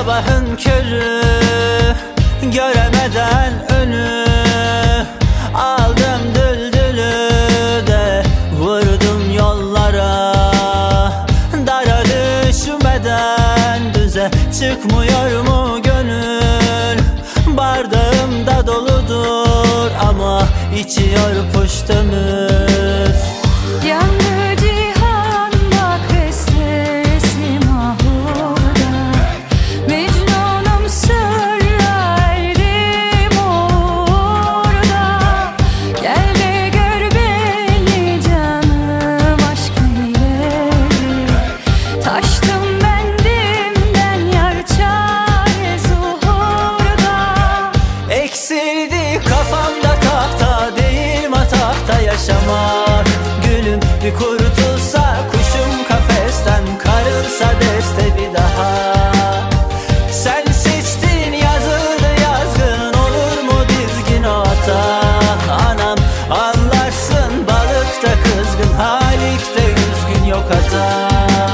Sabahın körü göremeden önü, aldım düldülü de vurdum yollara. Dara düşmeden düze çıkmıyor mu gönül? Bardağım da doludur ama içiyor puştunuz. Yandı cihan bak ve sesim ahurda, Mecnunum sır erdim orada. Gel de gör beni canım aşk eyledi, taştım bendimden yar çare zuhurda. Eksildi kafamda tahta değil matahta yaşamak. Gülüm bir kurtulsa kuşum kafesten, karılsa deste bir daha. Sen seçtin yazıldı yazgın, olur mu dizgin o hata? Anam anlarsın balıkta kızgın, halikte üzgün yok hata.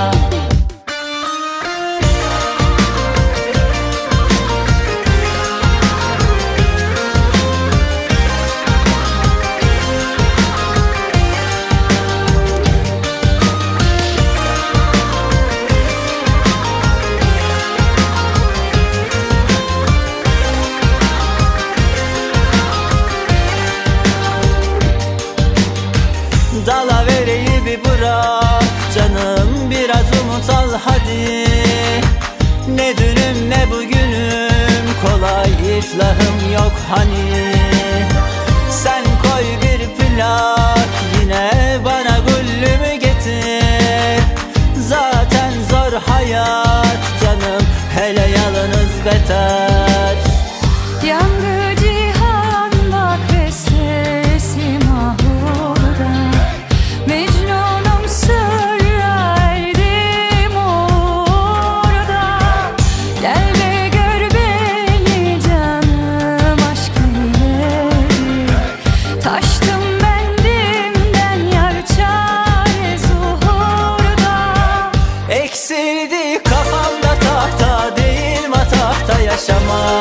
Dalavereyi bir bırak canım, biraz umut al hadi. Ne dünüm ne bugünüm, kolay iflahım yok hani. Sen koy bir plak yine bana güllümü getir. Zaten zor hayat canım, hele yalnız beter. Yandı cihan bak ve sesim ahurda, Mecnunum sır erdim orada. Gel de gör beni canım aşk eyledi, taştım bendimden yar çare zuhurda. Eksildi kafamda tahta değil matahta yaşamak.